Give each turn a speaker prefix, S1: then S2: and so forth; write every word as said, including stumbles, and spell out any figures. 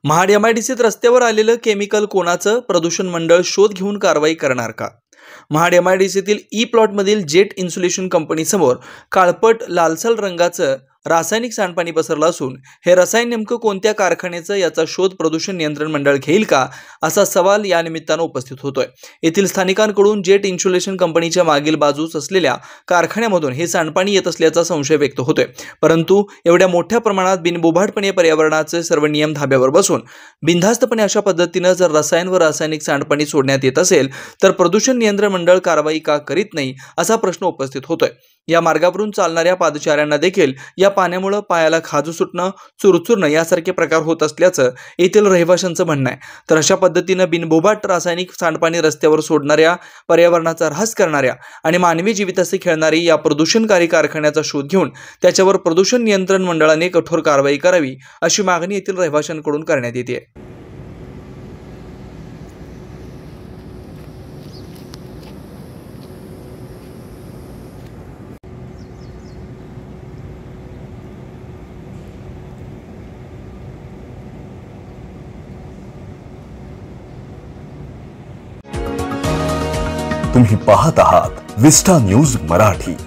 S1: महाड एमआयडीसीत रस्त्यावर आलेलं केमिकल कोणाचं? प्रदूषण मंडळ शोध घेऊन कारवाई करणार का? महाड एमआयडीसीतील ई प्लॉटमधील जेट इन्सुलेशन कंपनीसमोर काळपट लालसर रंगाचं रासायनिक सांडपाणी पसरलं असून हे रसायन नेमकं कोणत्या कारखान्याचं याचा शोध प्रदूषण नियंत्रण मंडळ घेईल का, असा सवाल या निमित्तानं उपस्थित होतोय। येथील स्थानिकांकडून जेट इन्सुलेशन कंपनीच्या मागील बाजूस असलेल्या कारखान्यामधून हे सांडपाणी येत असल्याचा संशय व्यक्त होतोय। परंतु एवढ्या मोठ्या प्रमाणात बिनबोभाटपणे पर्यावरणाचे सर्व नियम धाब्यावर बसून बिनधास्तपणे अशा पद्धतीनं जर रसायन व रासायनिक सांडपाणी सोडण्यात येत असेल तर प्रदूषण नियंत्रण मंडळ कारवाई का करीत नाही, असा प्रश्न उपस्थित होतोय। या मार्गावरून चालणाऱ्या पादचाऱ्यांना देखील या पाण्यामुळे पायाला खाजू सुटणं, चुरचुरणं यासारखे प्रकार होत असल्याचं येथील रहिवाशांचं म्हणणं आहे। तर अशा पद्धतीनं बिनबोभाट रासायनिक सांडपाणी रस्त्यावर सोडणाऱ्या, पर्यावरणाचा ऱ्हास करणाऱ्या आणि मानवी जीविताशी खेळणारी या प्रदूषणकारी कारखान्याचा शोध घेऊन त्याच्यावर प्रदूषण नियंत्रण मंडळाने कठोर कारवाई करावी, अशी मागणी येथील रहिवाशांकडून करण्यात येते।
S2: तुम्ही पाहत आहात विस्टा न्यूज मराठी।